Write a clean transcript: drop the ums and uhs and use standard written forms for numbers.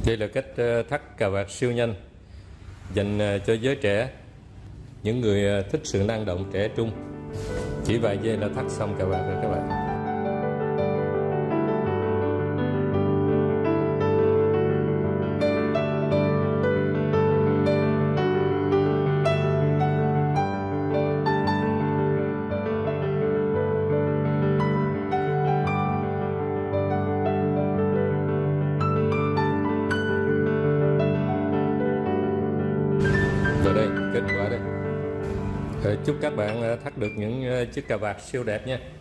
Đây là cách thắt cà vạt siêu nhanh dành cho giới trẻ, những người thích sự năng động trẻ trung. Chỉ vài giây là thắt xong cà vạt rồi các bạn. Rồi đây, kết quả đây. Chúc các bạn thắt được những chiếc cà vạt siêu đẹp nha.